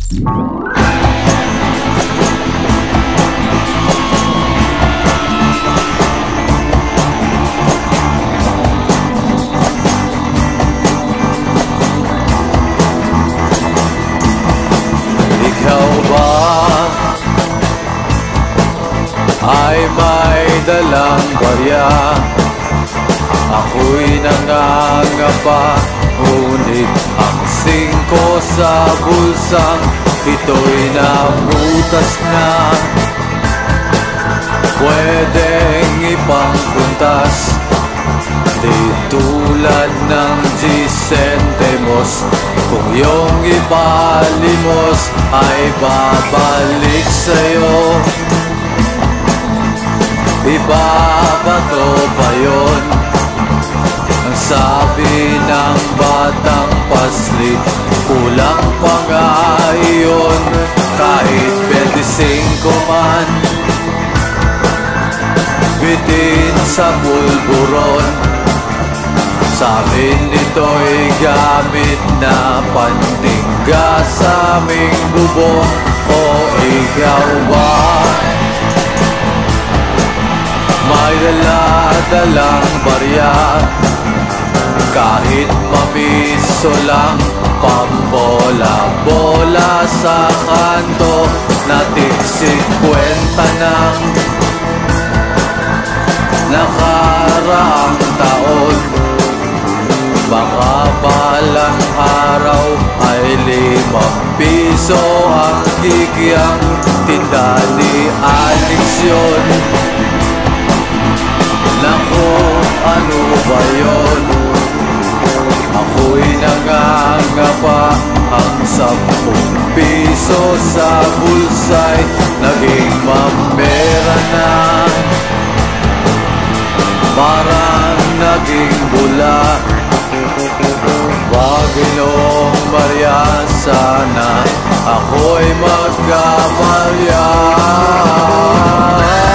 Ikaw ba ay may dalang barya? Ako'y nangangapa, ngunit ang 5 sa bulsang ito'y nabutas na. Pwedeng ipangkuntas, di tulad ng 10 centimos. Kung iyong ipalimos ay babalik sa'yo. Ibabato pa yun, ang sabi ng batang paslit. Kulang pa nga yun, kahit 25 man. Bitin sa pulburon, sa amin ito'y gamit na pandingga sa aming bubong. O ikaw ba may dala-dalang barya? Kahit mamiso lang, pambola-bola sa kanto, nating 50 ng nakaraang taon. Baka balang araw ay 5 piso ang kikiang tinda ni Alex yun. Naku, ano ba yun? Ako'y nangangapa, ang 10 piso sa bulsay naging mamera na. Parang naging bula. Panginoong Maria, sana ako'y magkamalya.